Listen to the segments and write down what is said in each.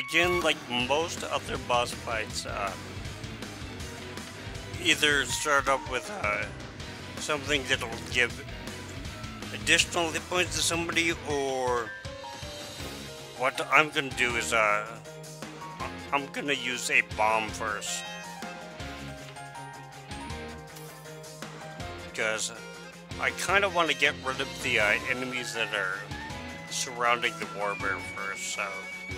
again, like most other boss fights, either start up with something that'll give additional hit points to somebody, or what I'm gonna do is I'm gonna use a bomb first, because I kind of want to get rid of the enemies that are surrounding the Warbear first, so.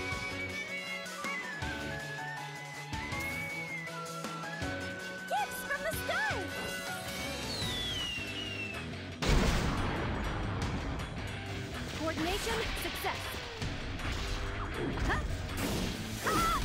Gifts from the sky! Coordination, success. Huh? Ah!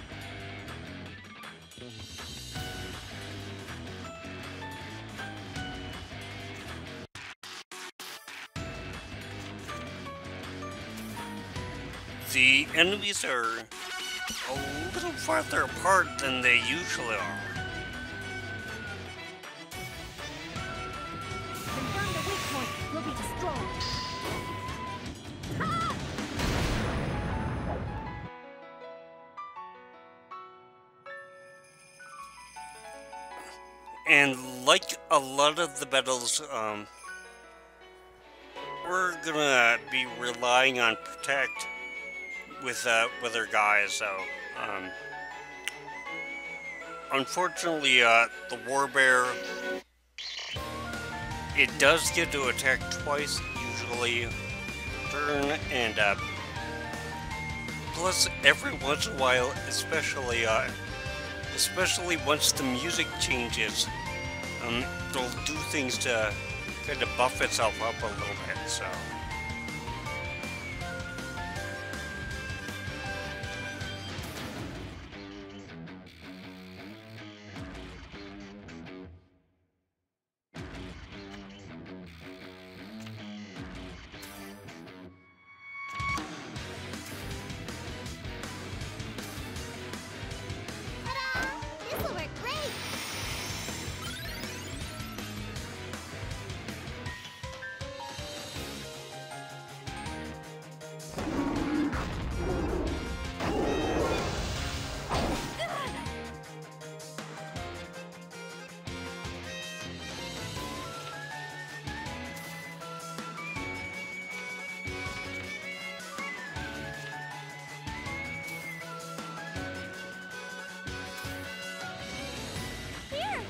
The enemies are a little farther apart than they usually are. Confirm the weak point will be destroyed. Ah! And like a lot of the battles, we're gonna be relying on Protect with our guys, so unfortunately the Warbear, it does get to attack twice usually turn, and plus every once in a while, especially once the music changes, it'll do things to kind of buff itself up a little bit, so. Ta-da! This'll work great! Here!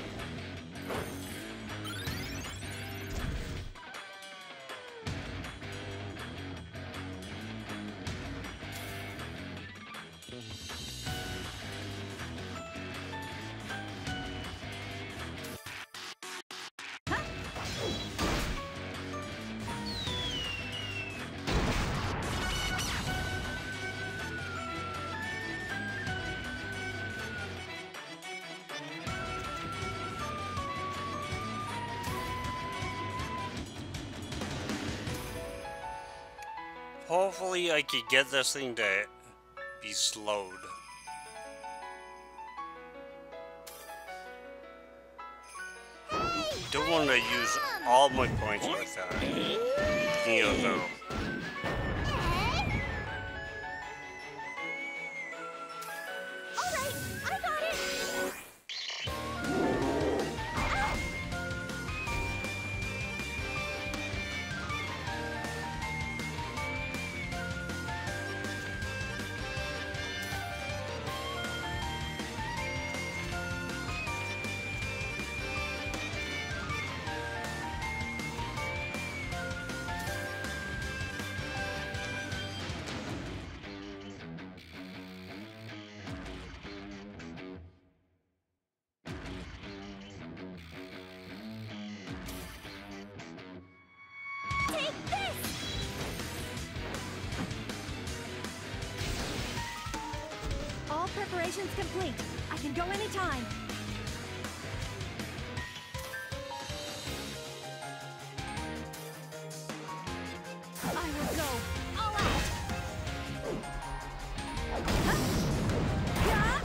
Hopefully I could get this thing to be slowed. Don't want to use all my points with Neo though. Alright, I got it! Take this! All preparations complete. I can go anytime. I will go all out. Huh? Yeah?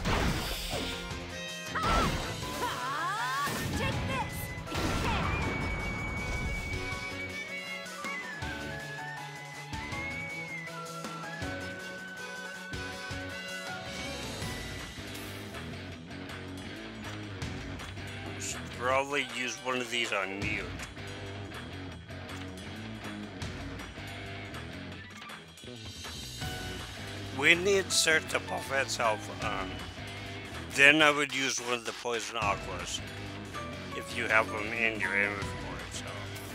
Ah! Ah! Take this if you can. probably use one of these on mute. When it starts to buff itself, then I would use one of the poison aquas if you have them in your inventory. So,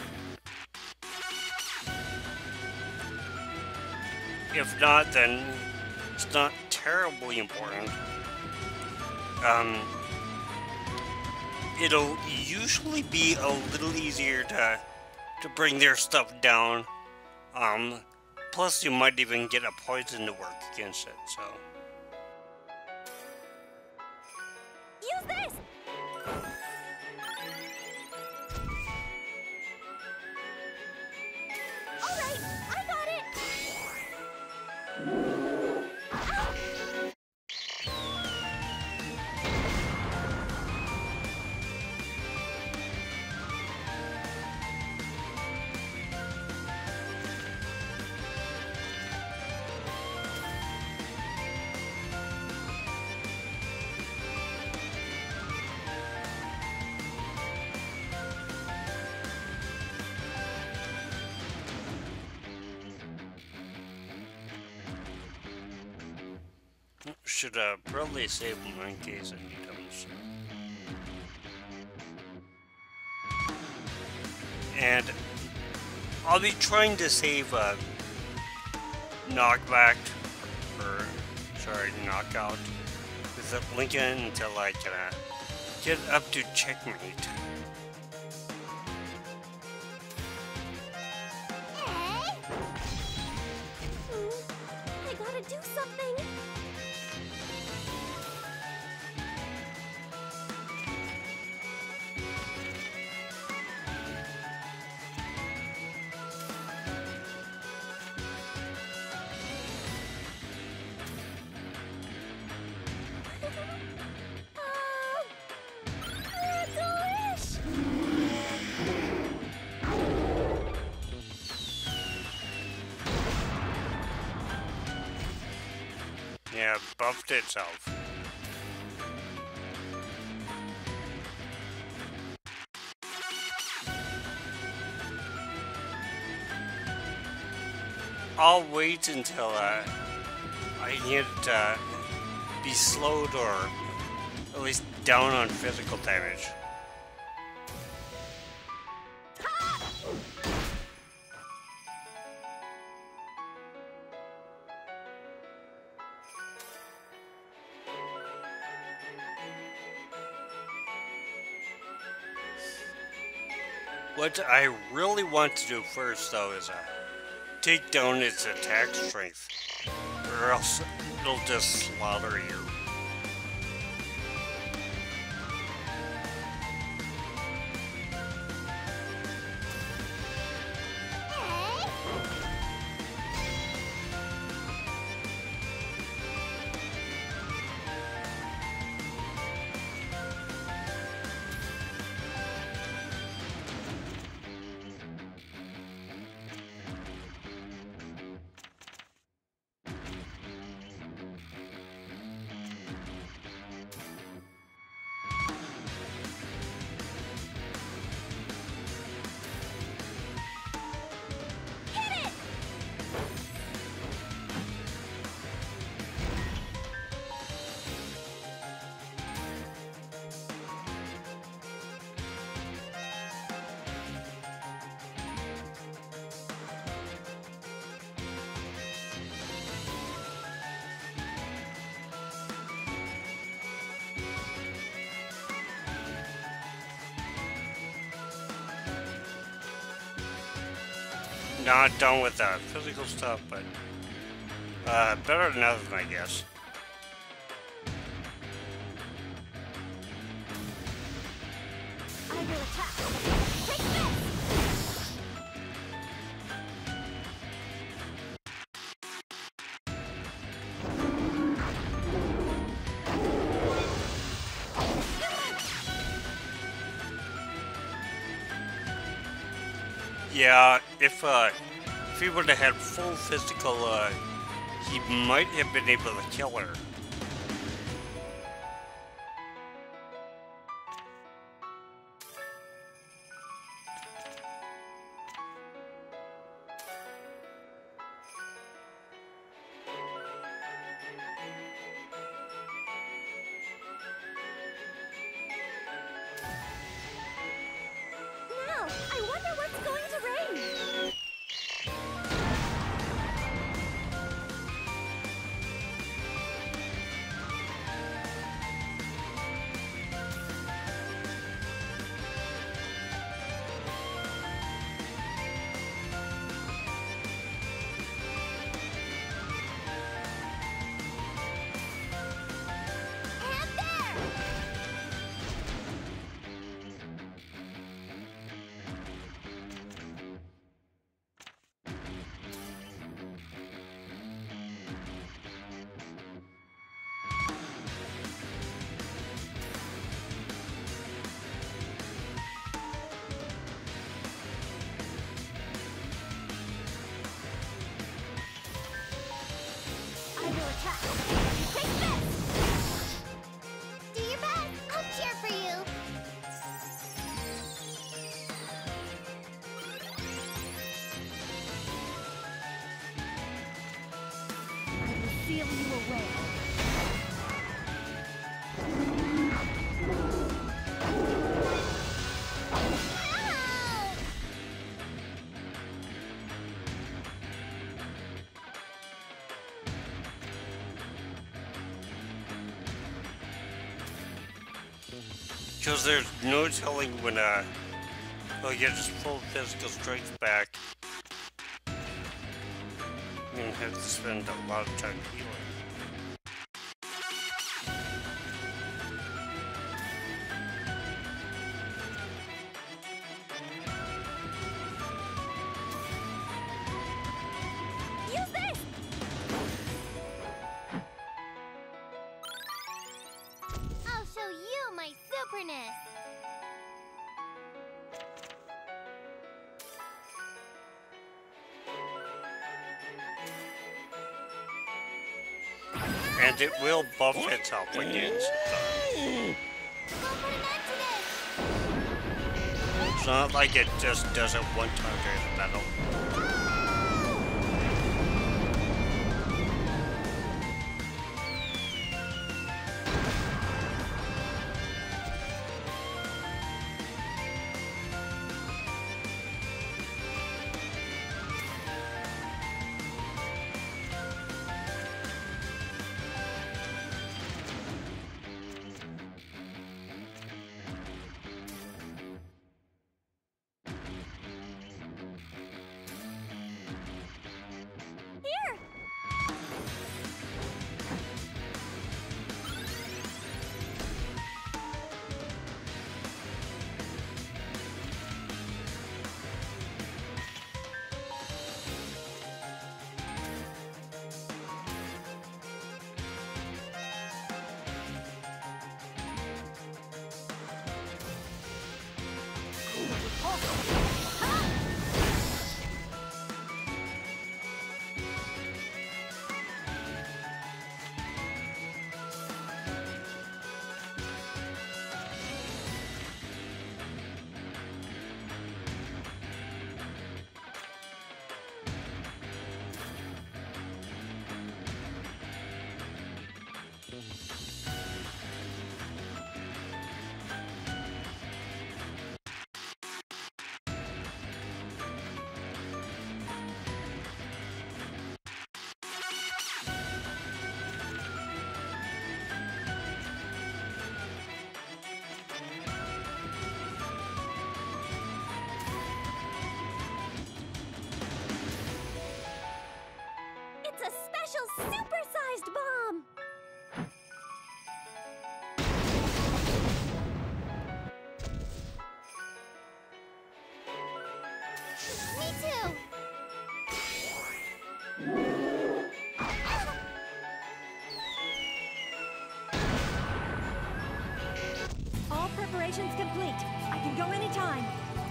if not, then it's not terribly important. It'll usually be a little easier to bring their stuff down. Plus, you might even get a poison to work against it, so. Use this! Alright, I got it! Ow! Should probably save them in case I need them. So. And I'll be trying to save knockback, or sorry, knockout with the Lincoln until I can get up to checkmate. Hey! I gotta do something! Delish! Yeah, buffed itself. I'll wait until I need to be slowed or at least down on physical damage. What I really want to do first, though, is take down its attack strength, or else it'll just slaughter you. Not done with the physical stuff, but better than nothing, I guess. I will attack. Take this! Yeah, if he would have had full physical, he might have been able to kill her. Because there's no telling when, oh, you just full physical strength back. You're gonna have to spend a lot of time healing. Use this! I'll show you my superness! And it will buff itself against Go put an end to this! It's not like it just does it one time during the battle. Here! It's a special super-sized bomb! Me too! All preparations complete. I can go anytime.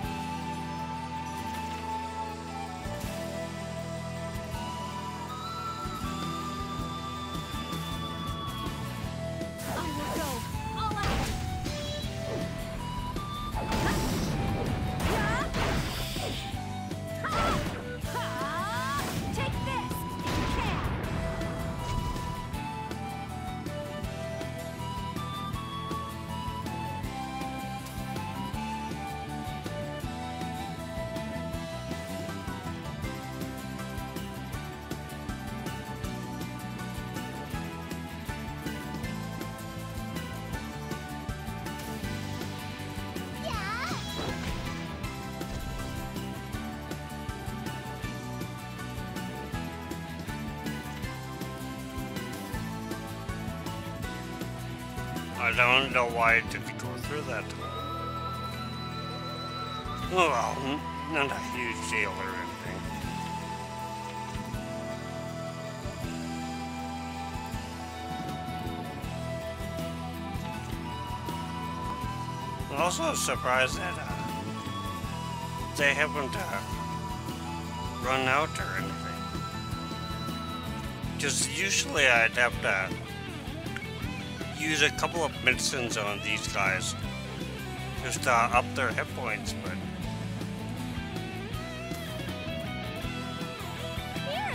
I will go all out. Take this if you can. Yeah. I don't know why it took to go through that. Oh well, not a huge deal or anything. I'm also surprised that they haven't run out or anything. Because usually I'd have to use a couple of medicines on these guys just to up their hit points, but Here.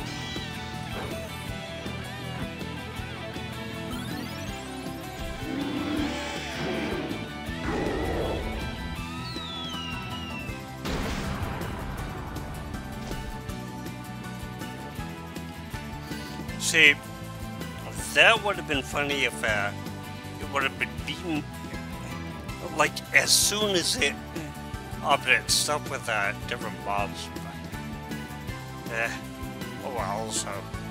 see, that would have been funny if it would have been beaten like as soon as it updates stuff with different mobs. Oh well, so.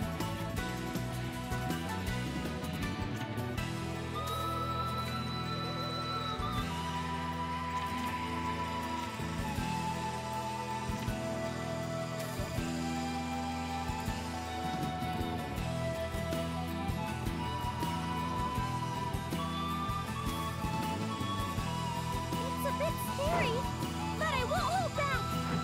It's a bit scary, but I won't hold back.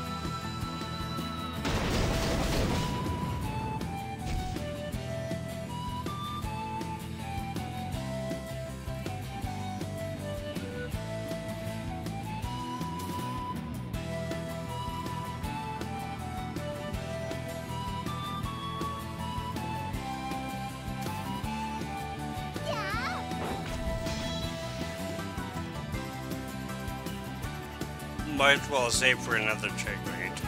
Yeah. Might as well save for another checkmate.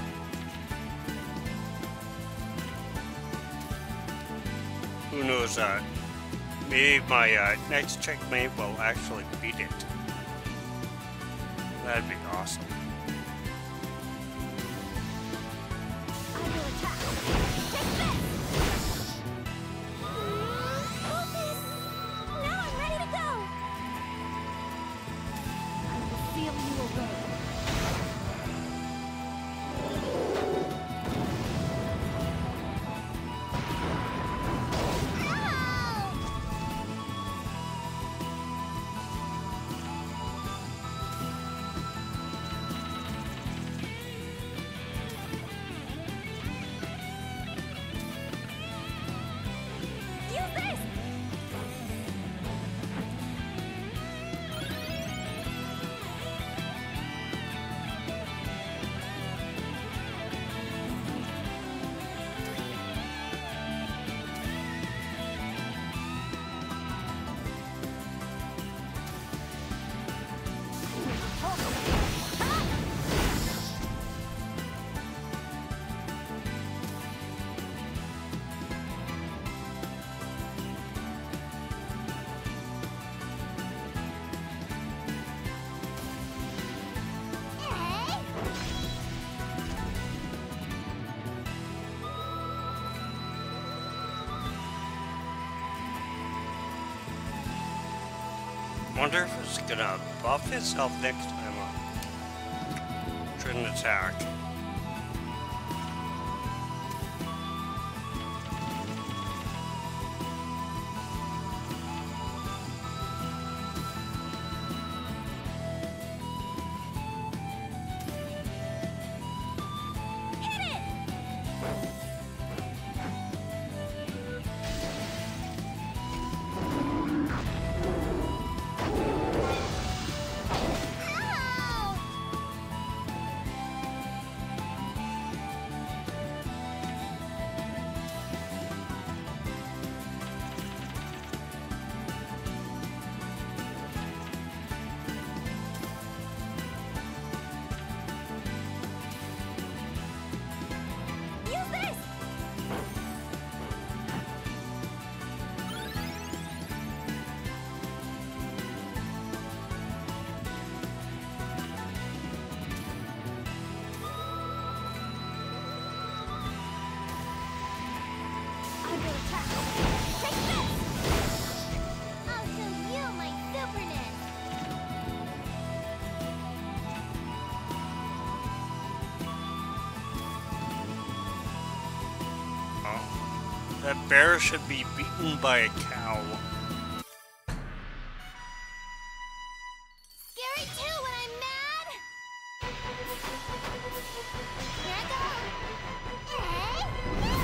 Who knows, maybe my next checkmate will actually beat it. That'd be awesome. I will attack. Take this! Focus! Now I'm ready to go! I will seal you away. Ow! Use this! Wonder if it's gonna buff itself next time on. Try an attack. Hit it! Ow! Use this! I will attack. Take this! I'll show you my superness. Oh. That bear should be beaten by a cow. Scary too when I'm mad. Here I go. Hey!